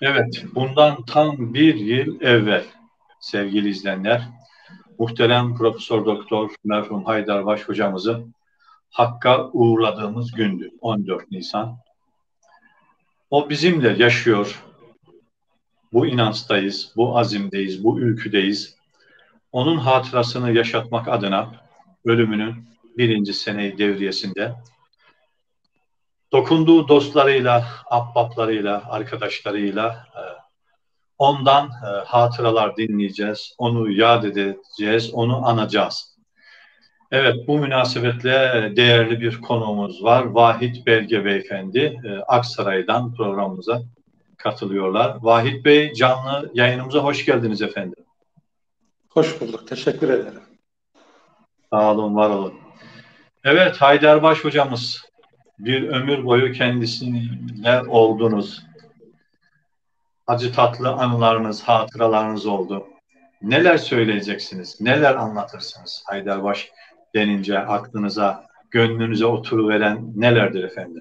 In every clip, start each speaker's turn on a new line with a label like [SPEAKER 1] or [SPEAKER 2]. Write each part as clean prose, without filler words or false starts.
[SPEAKER 1] Evet, bundan tam bir yıl evvel sevgili izleyenler, muhterem Profesör Doktor merhum Haydarbaş hocamızı Hakk'a uğurladığımız gündü, 14 Nisan. O bizimle yaşıyor, bu inançtayız, bu azimdeyiz, bu ülküdeyiz. Onun hatırasını yaşatmak adına ölümünün birinci seneyi devriyesinde dokunduğu dostlarıyla, ahbaplarıyla, arkadaşlarıyla ondan hatıralar dinleyeceğiz, onu yad edeceğiz, onu anacağız. Evet, bu münasebetle değerli bir konuğumuz var. Vahit Belge Beyefendi, Aksaray'dan programımıza katılıyorlar. Vahit Bey, canlı yayınımıza hoş geldiniz efendim.
[SPEAKER 2] Hoş bulduk, teşekkür ederim.
[SPEAKER 1] Sağ olun, var olun. Evet, Haydarbaş hocamız, bir ömür boyu kendisiyle oldunuz. Acı tatlı anılarınız, hatıralarınız oldu. Neler söyleyeceksiniz, neler anlatırsınız Haydarbaş denince aklınıza, gönlünüze oturuveren nelerdir efendim?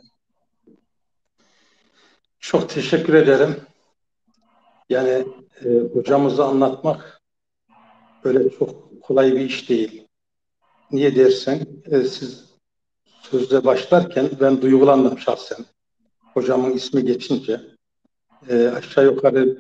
[SPEAKER 2] Çok teşekkür ederim. Yani hocamızı anlatmak böyle çok kolay bir iş değil. Niye dersen, siz sözle başlarken ben duygulandım şahsen. Hocamın ismi geçince aşağı yukarı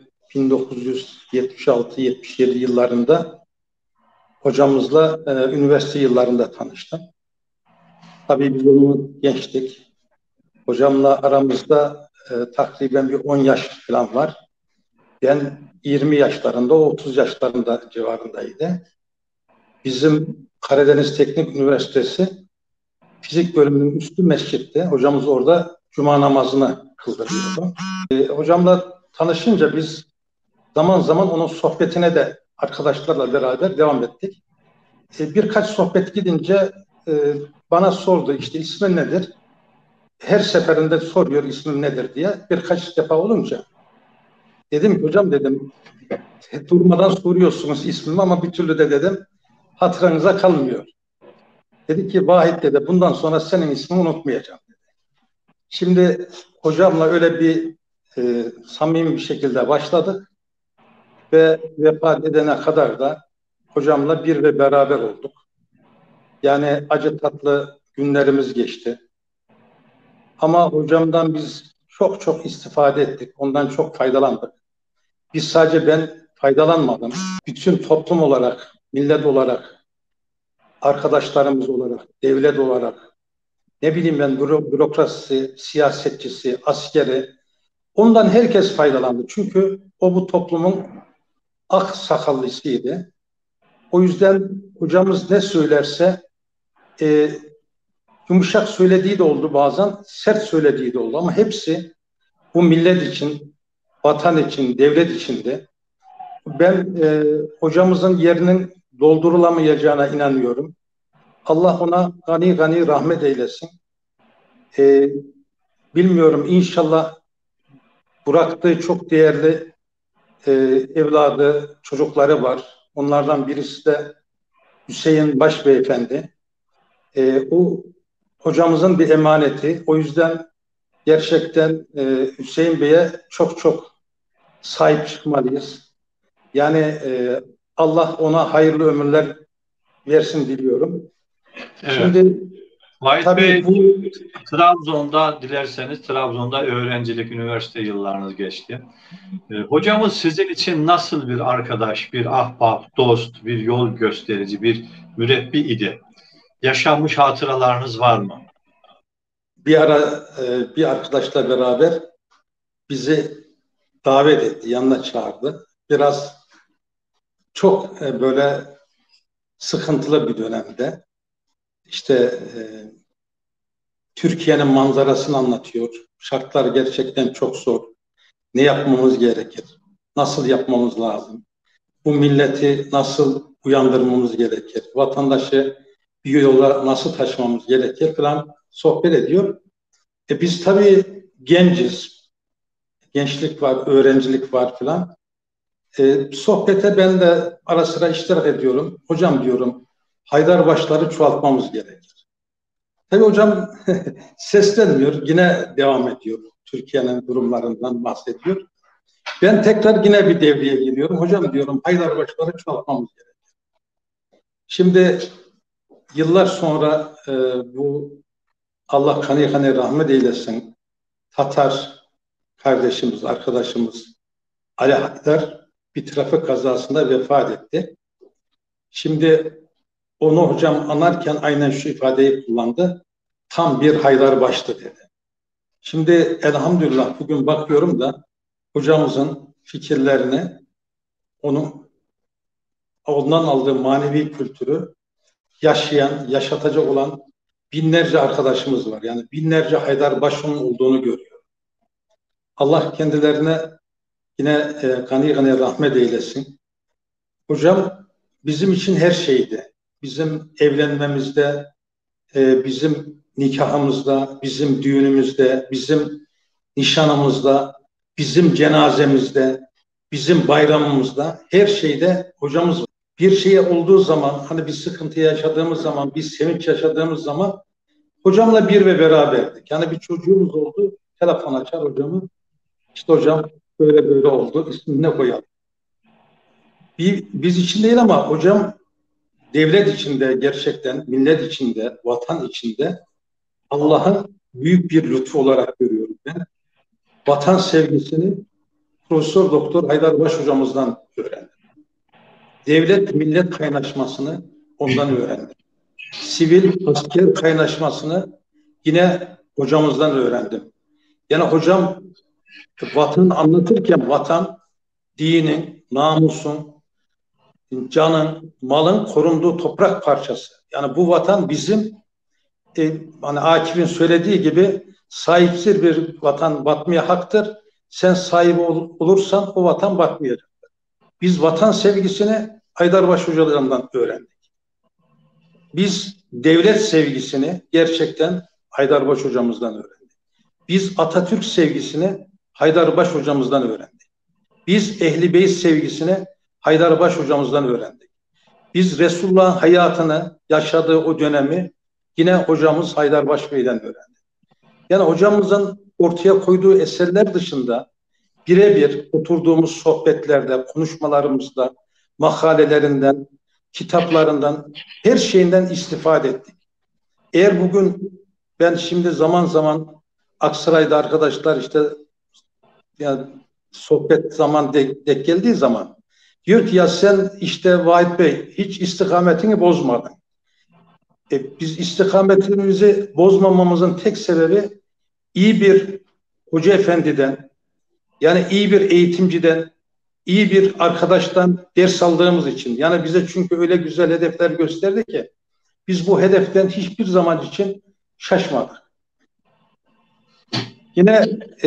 [SPEAKER 2] 1976-77 yıllarında hocamızla üniversite yıllarında tanıştım. Tabii biz onu gençtik. Hocamla aramızda takriben bir 10 yaş falan var. Ben 20 yaşlarında, o 30 yaşlarında civarındaydı. Bizim Karadeniz Teknik Üniversitesi fizik bölümünün üstü mescitte. Hocamız orada cuma namazını kıldırıyordu. Hocamla tanışınca biz zaman zaman onun sohbetine de arkadaşlarla beraber devam ettik. Birkaç sohbet gidince bana sordu, işte ismin nedir? Her seferinde soruyor ismin nedir diye. Birkaç defa olunca dedim ki hocam, dedim, durmadan soruyorsunuz ismimi ama bir türlü de dedim hatırınıza kalmıyor. Dedi ki Vahit, dedi, bundan sonra senin ismini unutmayacağım dedi. Şimdi hocamla öyle bir samimi bir şekilde başladık ve vefat edene kadar da hocamla bir ve beraber olduk. Yani acı tatlı günlerimiz geçti. Ama hocamdan biz çok çok istifade ettik. Ondan çok faydalandık. Biz sadece ben faydalanmadım. Bütün toplum olarak, millet olarak, arkadaşlarımız olarak, devlet olarak, ne bileyim ben, bürokrasisi, siyasetçisi, askeri, ondan herkes faydalandı. Çünkü o bu toplumun ak sakallısıydı. O yüzden hocamız ne söylerse yumuşak söylediği de oldu, bazen sert söylediği de oldu, ama hepsi bu millet için, vatan için, devlet içindi. Ben hocamızın yerinin doldurulamayacağına inanıyorum. Allah ona gani gani rahmet eylesin. Bilmiyorum, inşallah bıraktığı çok değerli evladı, çocukları var. Onlardan birisi de Hüseyin Baş Beyefendi. O hocamızın bir emaneti. O yüzden gerçekten Hüseyin Bey'e çok çok sahip çıkmalıyız. Yani Allah ona hayırlı ömürler versin diliyorum.
[SPEAKER 1] Evet.
[SPEAKER 2] Şimdi
[SPEAKER 1] Vahit Bey,
[SPEAKER 2] tabii bu
[SPEAKER 1] Trabzon'da, dilerseniz Trabzon'da öğrencilik, üniversite yıllarınız geçti. Hocamız sizin için nasıl bir arkadaş, bir ahbap, dost, bir yol gösterici, bir mürebbi idi? Yaşanmış hatıralarınız var mı?
[SPEAKER 2] bir ara bir arkadaşla beraber bizi davet etti, yanına çağırdı. Biraz çok böyle sıkıntılı bir dönemde. İşte Türkiye'nin manzarasını anlatıyor. Şartlar gerçekten çok zor. Ne yapmamız gerekir? Nasıl yapmamız lazım? Bu milleti nasıl uyandırmamız gerekir? Vatandaşı bir yola nasıl taşımamız gerekir falan sohbet ediyor. Biz tabii genciz. Gençlik var, öğrencilik var falan. Sohbete ben de ara sıra iştirak ediyorum. Hocam diyorum, Haydarbaşları çoğaltmamız gerekir. Tabii hocam seslenmiyor, yine devam ediyor. Türkiye'nin durumlarından bahsediyor. Ben tekrar yine bir devreye giriyorum. Hocam diyorum Haydarpaşaları çoğaltmamız gerekiyor. Şimdi yıllar sonra bu Allah kanı kanı rahmet eylesin Tatar kardeşimiz, arkadaşımız Ali Haydar bir trafik kazasında vefat etti. Şimdi onu hocam anarken aynen şu ifadeyi kullandı. Tam bir Haydarbaş'tı dedi. Şimdi elhamdülillah bugün bakıyorum da hocamızın fikirlerini, ondan aldığı manevi kültürü yaşayan, yaşatacak olan binlerce arkadaşımız var. Yani binlerce Haydarbaş'ın olduğunu görüyor. Allah kendilerine yine gani gani rahmet eylesin. Hocam bizim için her şeydi. Bizim evlenmemizde, bizim nikahımızda, bizim düğünümüzde, bizim nişanımızda, bizim cenazemizde, bizim bayramımızda, her şeyde hocamız var. Bir şey olduğu zaman, hani bir sıkıntı yaşadığımız zaman, bir sevinç yaşadığımız zaman hocamla bir ve beraberdik. Yani bir çocuğumuz oldu, telefon açar hocamı. İşte hocam böyle böyle oldu, ismini koyalım. Biz için değil ama hocam devlet içinde gerçekten, millet içinde, vatan içinde Allah'ın büyük bir lütfu olarak görüyorum ben. Vatan sevgisini Profesör Doktor Haydarbaş hocamızdan öğrendim. Devlet millet kaynaşmasını ondan öğrendim. Sivil asker kaynaşmasını yine hocamızdan öğrendim. Yani hocam vatan anlatırken vatan, dinin, namusun, canın, malın korunduğu toprak parçası. Yani bu vatan bizim hani Akif'in söylediği gibi sahipsiz bir vatan batmaya haktır. Sen sahibi olursan o vatan batmayacak. Biz vatan sevgisini Haydarbaş hocalarından öğrendik. Biz devlet sevgisini gerçekten Haydarbaş hocamızdan öğrendik. Biz Atatürk sevgisini Haydarbaş hocamızdan öğrendik. Biz Ehl-i Beyt sevgisini Haydarbaş hocamızdan öğrendik. Biz Resulullah'ın hayatını, yaşadığı o dönemi yine hocamız Haydarbaş Bey'den öğrendik. Yani hocamızın ortaya koyduğu eserler dışında birebir oturduğumuz sohbetlerde, konuşmalarımızda, makalelerinden, kitaplarından, her şeyinden istifade ettik. Eğer bugün ben şimdi zaman zaman Aksaray'da arkadaşlar işte yani sohbet zaman denk geldiği zaman diyor ki ya sen işte Vahit Bey hiç istikametini bozmadın. Biz istikametimizi bozmamamızın tek sebebi iyi bir hoca efendiden, yani iyi bir eğitimciden, iyi bir arkadaştan ders aldığımız için. Yani bize çünkü öyle güzel hedefler gösterdi ki biz bu hedeften hiçbir zaman için şaşmadık. Yine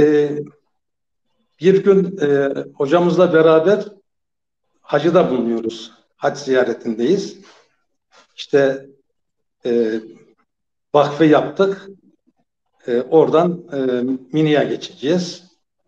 [SPEAKER 2] bir gün hocamızla beraber hacıda bulunuyoruz. Hac ziyaretindeyiz. İşte vakfe yaptık. Oradan Mini'ye geçeceğiz.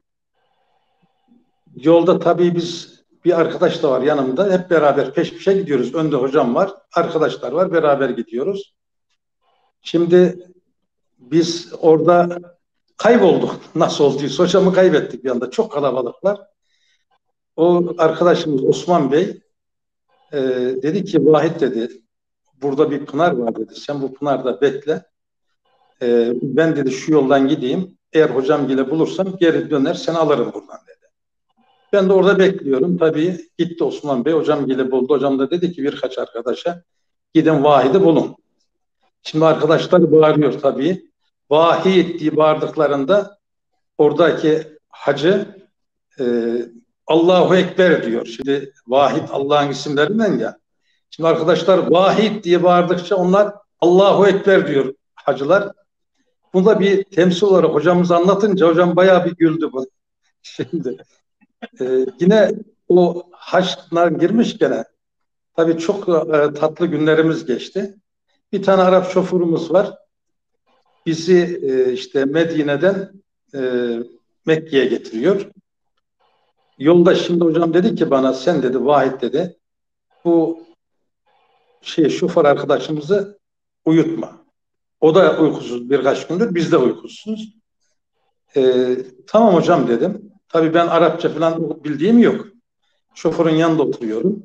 [SPEAKER 2] Yolda tabii biz bir arkadaş da var yanımda. Hep beraber peş peşe gidiyoruz. Önde hocam var, arkadaşlar var. Beraber gidiyoruz. Şimdi biz orada kaybolduk. Nasıl olduysa hocamı kaybettik bir anda. Çok kalabalıklar. O arkadaşımız Osman Bey dedi ki Vahit dedi burada bir pınar var dedi. Sen bu pınarda bekle. Ben dedi şu yoldan gideyim. Eğer hocam bile bulursam geri döner seni alırım buradan dedi. Ben de orada bekliyorum. Tabii gitti Osman Bey. Hocam bile buldu. Hocam da dedi ki birkaç arkadaşa gidin Vahid'i bulun. Şimdi arkadaşlar bağırıyor tabii. Vahid diye bağırdıklarında oradaki hacı Allahu Ekber diyor. Şimdi Vahid Allah'ın isimlerinden ya. Şimdi arkadaşlar Vahid diye bağırdıkça onlar Allahu Ekber diyor hacılar. Bunda bir temsil olarak hocamız anlatınca hocam bayağı bir güldü bu. Şimdi yine o haçlar girmişken tabii çok tatlı günlerimiz geçti. Bir tane Arap şoförümüz var. Bizi işte Medine'den Mekke'ye getiriyor. Yolda şimdi hocam dedi ki bana sen dedi Vahit dedi bu şoför arkadaşımızı uyutma. O da uykusuz birkaç gündür biz de uykusuzuz. Tamam hocam dedim. Tabii ben Arapça falan bildiğim yok. Şoförün yanında oturuyorum.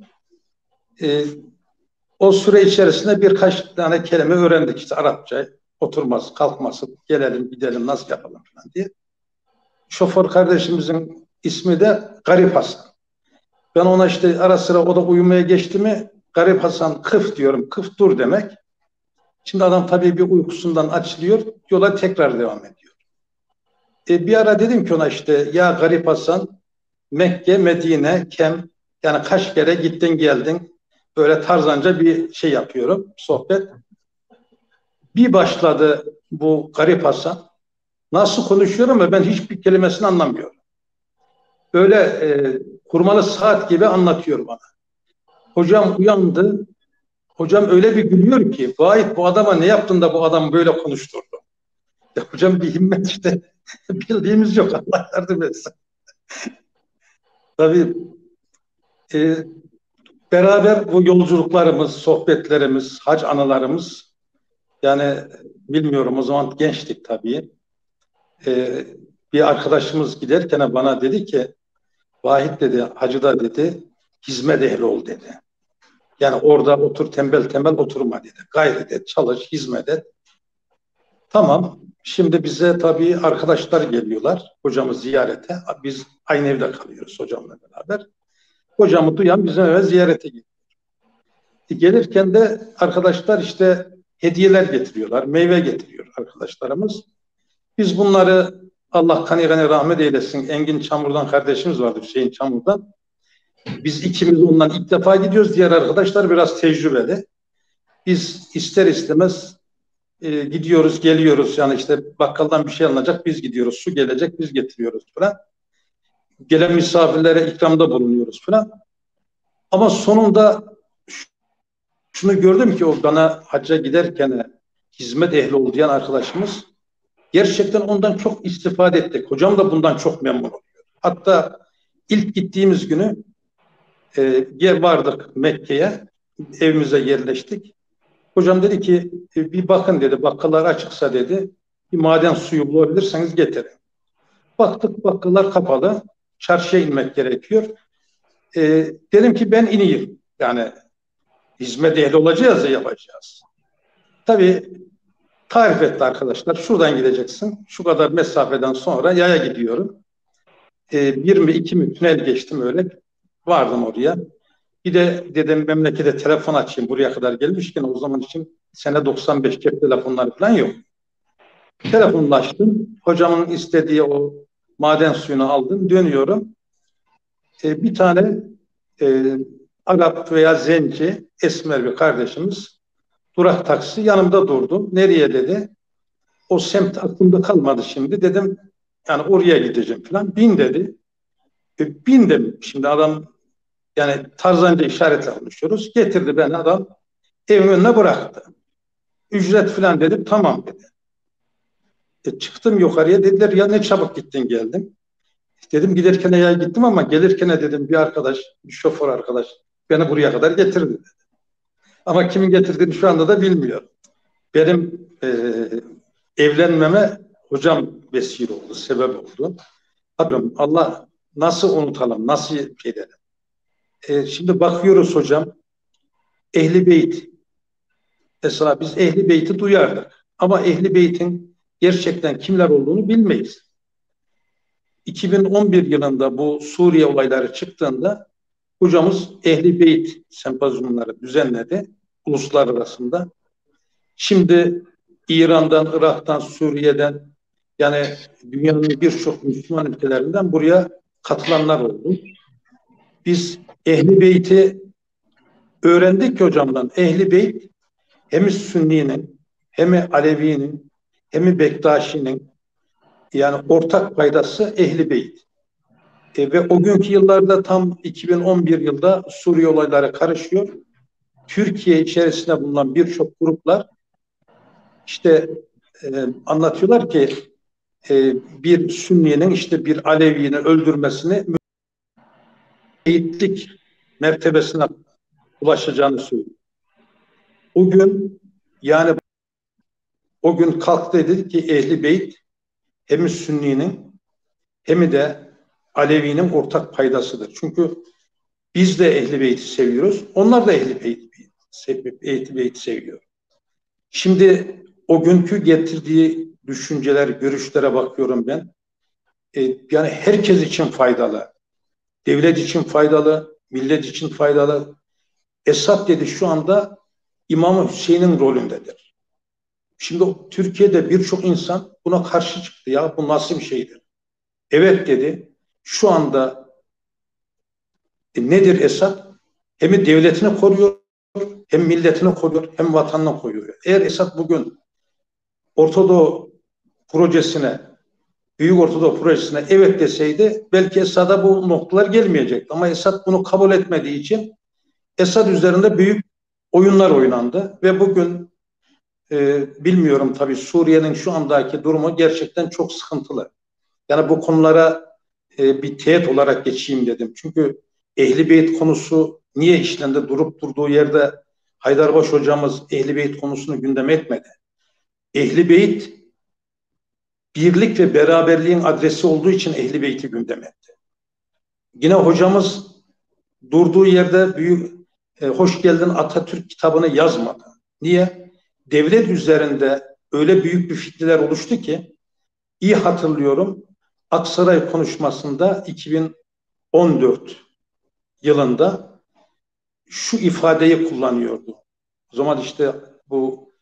[SPEAKER 2] O süre içerisinde birkaç tane kelime öğrendik işte Arapça. Oturması, kalkması, gelelim, gidelim, nasıl yapalım falan diye. Şoför kardeşimizin ismi de Garip Hasan. Ben ona işte ara sıra o da uyumaya geçti mi Garip Hasan kıf diyorum. Kıf dur demek. Şimdi adam tabii bir uykusundan açılıyor. Yola tekrar devam ediyor. Bir ara dedim ki ona işte ya Garip Hasan Mekke, Medine, Kem yani kaç kere gittin geldin böyle tarzanca bir şey yapıyorum sohbet. Bir başladı bu Garip Hasan. Nasıl konuşuyorum ve ben hiçbir kelimesini anlamıyorum. Böyle kurmalı saat gibi anlatıyor bana. Hocam uyandı. Hocam öyle bir gülüyor ki vay bu adama ne yaptın da bu adam böyle konuşturdu. Ya hocam bir himmet işte bildiğimiz yok Allah yardım etsin. Tabii e, beraber bu yolculuklarımız, sohbetlerimiz, hac anılarımız yani bilmiyorum o zaman gençtik tabii. E, Bir arkadaşımız giderken bana dedi ki Vahit dedi hacıda dedi hizmet ehli ol dedi. Yani orada otur tembel tembel oturma dedi. Gayret et, çalış, hizmet et. Tamam. Şimdi bize tabii arkadaşlar geliyorlar hocamı ziyarete. Biz aynı evde kalıyoruz hocamla beraber. Hocamı duyan bizim eve ziyarete gidiyor. Gelirken de arkadaşlar işte hediyeler getiriyorlar, meyve getiriyor arkadaşlarımız. Biz bunları Allah kanı gani rahmet eylesin. Engin Çamur'dan kardeşimiz vardı Hüseyin Çamur'dan. Biz ikimiz ondan ilk defa gidiyoruz. Diğer arkadaşlar biraz tecrübeli. Biz ister istemez gidiyoruz, geliyoruz. Yani işte bakkaldan bir şey alınacak, biz gidiyoruz. Su gelecek, biz getiriyoruz falan. Gelen misafirlere ikramda bulunuyoruz falan. Ama sonunda şunu gördüm ki o bana hacca giderken hizmet ehli ol diyen arkadaşımız gerçekten ondan çok istifade ettik. Hocam da bundan çok memnun oluyor. Hatta ilk gittiğimiz günü vardık Mekke'ye, evimize yerleştik. Hocam dedi ki bir bakın dedi bakkallar açıksa dedi bir maden suyu bulabilirseniz getirin. Baktık bakkallar kapalı. Çarşıya inmek gerekiyor. Dedim ki ben ineyim. Yani hizmet ehli olacağız ya yapacağız. Tabii tarif etti arkadaşlar. Şuradan gideceksin. Şu kadar mesafeden sonra yaya gidiyorum. Bir mi iki mi tünel geçtim öyle. Vardım oraya. Bir de dedim memlekete telefon açayım buraya kadar gelmişken o zaman için sene 95 cep telefonları falan yok. Telefonla açtım. Hocamın istediği o maden suyunu aldım. Dönüyorum. Bir tane e, Arap veya Zenci esmer bir kardeşimiz durak taksi yanımda durdu. Nereye dedi. O semt aklımda kalmadı şimdi. Dedim yani oraya gideceğim falan. Bin dedi. Bindim. Şimdi adam yani tarzanca işaretle konuşuyoruz. Getirdi beni adam evin önüne bıraktı. Ücret falan dedim. Tamam dedi. Çıktım yukarıya dediler ya ne çabuk gittin geldin. Dedim giderken ya gittim ama gelirken dedim bir arkadaş, bir şoför arkadaş beni buraya kadar getirdi dedi. Ama kimin getirdiğini şu anda da bilmiyorum. Benim evlenmeme hocam vesile oldu, sebep oldu. Tabii Allah nasıl unutalım, nasıl şey edelim. Şimdi bakıyoruz hocam, Ehli Beyt. Mesela biz Ehli Beyt'i duyardık. Ama Ehli Beyt'in gerçekten kimler olduğunu bilmeyiz. 2011 yılında bu Suriye olayları çıktığında hocamız Ehli Beyt sempozyumları düzenledi uluslararasında. Şimdi İran'dan, Irak'tan, Suriye'den yani dünyanın birçok Müslüman ülkelerinden buraya katılanlar oldu. Biz Ehli Beyt'i öğrendik ki hocamdan. Ehli Beyt hem Sünni'nin hem Alevi'nin hem Bektaşi'nin yani ortak paydası Ehli Beyt. Ve o günkü yıllarda tam 2011 yılda Suriye olayları karışıyor. Türkiye içerisinde bulunan birçok gruplar işte anlatıyorlar ki bir Sünni'nin işte bir Alevi'ni öldürmesini müeyyitlik mertebesine ulaşacağını söylüyor. O gün yani o gün kalktı dedi ki Ehli Beyt hem Sünni'nin hem de Alevi'nin ortak paydasıdır. Çünkü biz de Ehl-i Beyt'i seviyoruz. Onlar da Ehl-i Beyt'i seviyor. Şimdi o günkü getirdiği düşünceler, görüşlere bakıyorum ben. Yani herkes için faydalı. Devlet için faydalı, millet için faydalı. Esad dedi şu anda İmam Hüseyin'in rolündedir. Şimdi Türkiye'de birçok insan buna karşı çıktı. Ya bu nasıl bir şeydir? Evet dedi. Şu anda nedir Esad? Hem devletini koruyor, hem milletini koruyor, hem vatanını koruyor. Eğer Esad bugün Ortadoğu projesine, Büyük Ortadoğu projesine evet deseydi belki Esad'a bu noktalar gelmeyecekti. Ama Esad bunu kabul etmediği için Esad üzerinde büyük oyunlar oynandı ve bugün bilmiyorum tabii Suriye'nin şu andaki durumu gerçekten çok sıkıntılı. Yani bu konulara bir teyit olarak geçeyim dedim. Çünkü Ehl-i Beyt konusu niye işlendi? Durup durduğu yerde Haydarbaş hocamız Ehl-i Beyt konusunu gündeme etmedi. Ehl-i Beyt birlik ve beraberliğin adresi olduğu için Ehl-i Beyt'i gündeme etti. Yine hocamız durduğu yerde Hoş Geldin Atatürk kitabını yazmadı. Niye? Devlet üzerinde öyle büyük bir fitneler oluştu ki iyi hatırlıyorum Aksaray konuşmasında 2014 yılında şu ifadeyi kullanıyordu. O zaman işte bu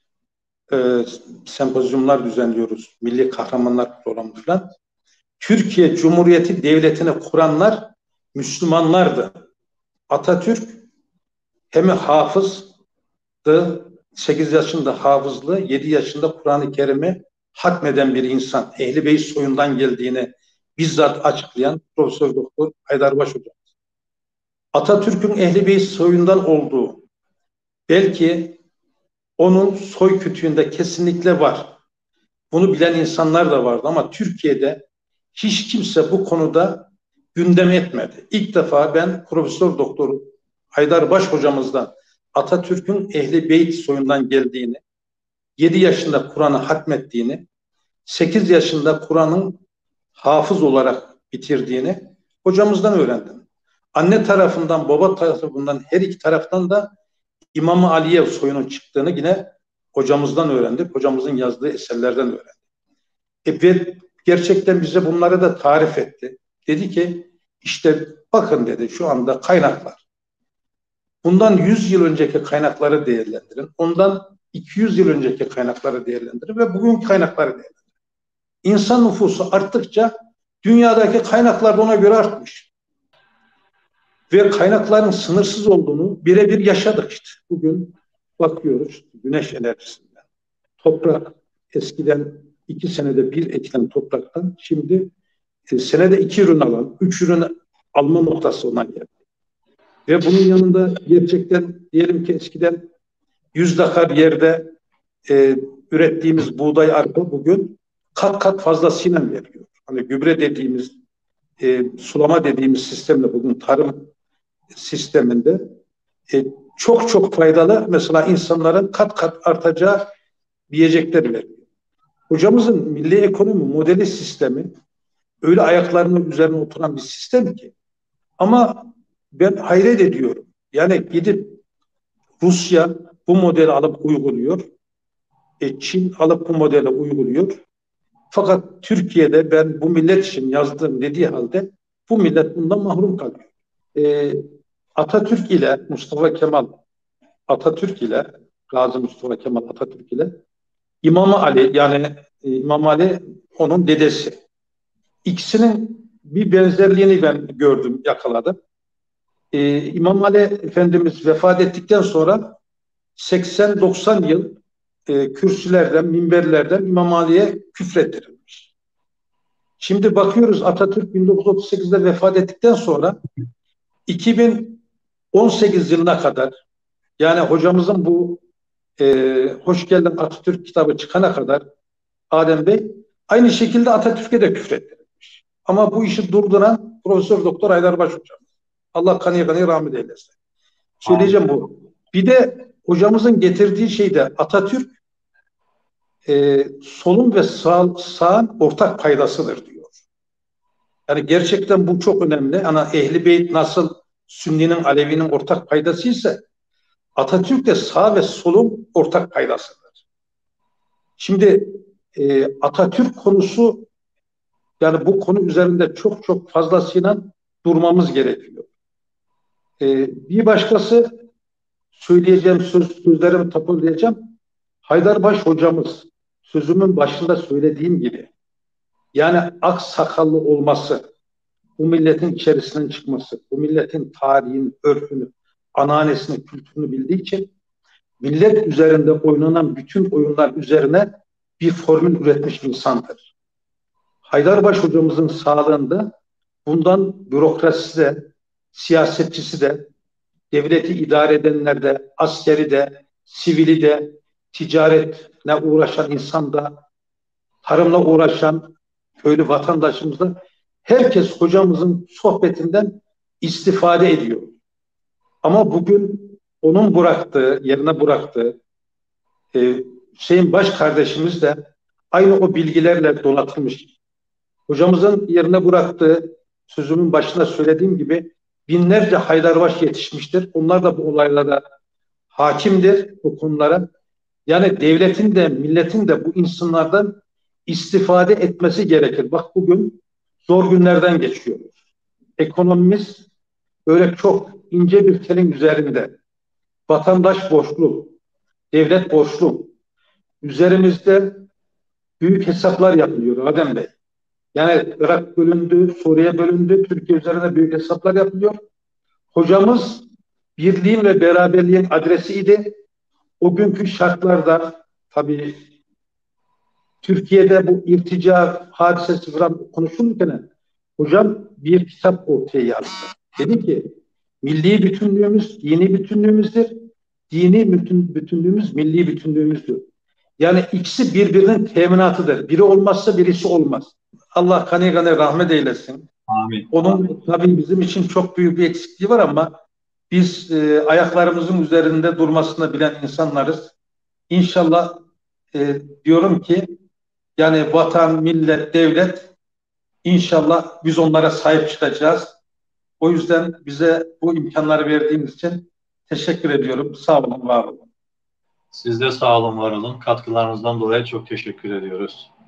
[SPEAKER 2] sempozyumlar düzenliyoruz. Milli Kahramanlar Programı falan. Türkiye Cumhuriyeti Devleti'ni kuranlar Müslümanlardı. Atatürk hem hafızdı, 8 yaşında hafızlı, 7 yaşında Kur'an-ı Kerim'i hatmeden bir insan. Ehl-i Beyt soyundan geldiğini bizzat açıklayan Profesör Doktor Haydarbaş Hoca. Atatürk'ün Ehl-i Beyt soyundan olduğu, belki onun soy kütüğünde kesinlikle var. Bunu bilen insanlar da vardı ama Türkiye'de hiç kimse bu konuda gündem etmedi. İlk defa ben Profesör Doktor Haydarbaş hocamızdan Atatürk'ün Ehl-i Beyt soyundan geldiğini, 7 yaşında Kur'an'ı hatmettiğini, 8 yaşında Kur'an'ın hafız olarak bitirdiğini hocamızdan öğrendim. Anne tarafından, baba tarafından, her iki taraftan da İmam Aliye soyunun çıktığını yine hocamızdan öğrendik. Hocamızın yazdığı eserlerden öğrendik. Ve gerçekten bize bunları da tarif etti. Dedi ki işte bakın dedi şu anda kaynaklar. Bundan 100 yıl önceki kaynakları değerlendirin. Ondan 200 yıl önceki kaynakları değerlendirin ve bugünkü kaynakları değerlendirin. İnsan nüfusu arttıkça dünyadaki kaynaklar da ona göre artmış. Ve kaynakların sınırsız olduğunu birebir yaşadık işte. Bugün bakıyoruz güneş enerjisinden. Toprak eskiden 2 senede bir ekilen topraktan şimdi senede 2 ürün alan, 3 ürün alma noktasına geldi. Ve bunun yanında gerçekten diyelim ki eskiden 100 dakar yerde ürettiğimiz buğday arpa bugün kat kat fazlasıyla veriyor. Hani gübre dediğimiz, sulama dediğimiz sistemle bugün tarım sisteminde çok çok faydalı mesela insanların kat kat artacağı yiyecekler veriyor. Hocamızın milli ekonomi modeli sistemi öyle ayaklarının üzerine oturan bir sistem ki ama ben hayret ediyorum. Yani gidip Rusya bu modeli alıp uyguluyor. Çin alıp bu modeli uyguluyor. Fakat Türkiye'de ben bu millet için yazdım dediği halde bu millet bundan mahrum kalıyor. Atatürk ile Mustafa Kemal Atatürk ile Gazi Mustafa Kemal Atatürk ile İmam Ali yani İmam Ali onun dedesi. İkisinin bir benzerliğini ben gördüm, yakaladım. İmam Ali Efendimiz vefat ettikten sonra 80-90 yıl kürsülerden, minberlerden İmam Ali'ye küfrettirilmiş. Şimdi bakıyoruz Atatürk 1938'de vefat ettikten sonra 2018 yılına kadar yani hocamızın bu Hoş Geldin Atatürk kitabı çıkana kadar Adem Bey aynı şekilde Atatürk'e de küfrettirilmiş. Ama bu işi durduran Profesör Doktor Haydarbaş hocamız. Allah kanı kanı rahmet eylesin. Söyleyeceğim bu. Bir de hocamızın getirdiği şey de Atatürk solun ve sağın ortak paydasıdır diyor. Yani gerçekten bu çok önemli. Ana Ehl-i Beyt nasıl Sünni'nin, Alevi'nin ortak paydası ise Atatürk de sağ ve solun ortak paydasıdır. Şimdi Atatürk konusu, yani bu konu üzerinde çok çok fazlasıyla durmamız gerekiyor. Bir başkası söyleyeceğim sözlerimi toparlayacağım. Haydarbaş hocamız sözümün başında söylediğim gibi, yani ak sakallı olması, bu milletin içerisinden çıkması, bu milletin tarihini, örfünü, ananesini, kültürünü bildiği için millet üzerinde oynanan bütün oyunlar üzerine bir formül üretmiş insandır. Haydarbaş hocamızın sağlığında bundan bürokrasisi de, siyasetçisi de, devleti idare edenler de, askeri de, sivili de, ticaretle uğraşan insan da, tarımla uğraşan köylü vatandaşımız da, herkes hocamızın sohbetinden istifade ediyor. Ama bugün onun yerine bıraktığı Hüseyin Baş kardeşimiz de aynı o bilgilerle donatılmış. Hocamızın yerine bıraktığı, sözümün başında söylediğim gibi, binlerce Haydarbaş yetişmiştir. Onlar da bu olaylara hakimdir, bu konulara. Yani devletin de milletin de bu insanlardan istifade etmesi gerekir. Bak, bugün zor günlerden geçiyoruz. Ekonomimiz böyle çok ince bir telin üzerinde. Vatandaş borçlu, devlet borçlu. Üzerimizde büyük hesaplar yapılıyor Adem Bey. Yani Irak bölündü, Suriye bölündü, Türkiye üzerine büyük hesaplar yapılıyor. Hocamız birliğin ve beraberliğin adresiydi. O günkü şartlarda tabii Türkiye'de bu irtica hadisesi falan konuşulurken hocam bir kitap ortaya yazdı. Dedi ki milli bütünlüğümüz dini bütünlüğümüzdür. Dini bütünlüğümüz milli bütünlüğümüzdür. Yani ikisi birbirinin teminatıdır. Biri olmazsa birisi olmaz. Allah kanı kanı rahmet eylesin.
[SPEAKER 1] Amin.
[SPEAKER 2] Onun tabii bizim için çok büyük bir eksikliği var ama biz ayaklarımızın üzerinde durmasını bilen insanlarız. İnşallah diyorum ki yani vatan, millet, devlet, inşallah biz onlara sahip çıkacağız. O yüzden bize bu imkanları verdiğiniz için teşekkür ediyorum. Sağ olun, var olun.
[SPEAKER 1] Siz de sağ olun, var olun. Katkılarınızdan dolayı çok teşekkür ediyoruz.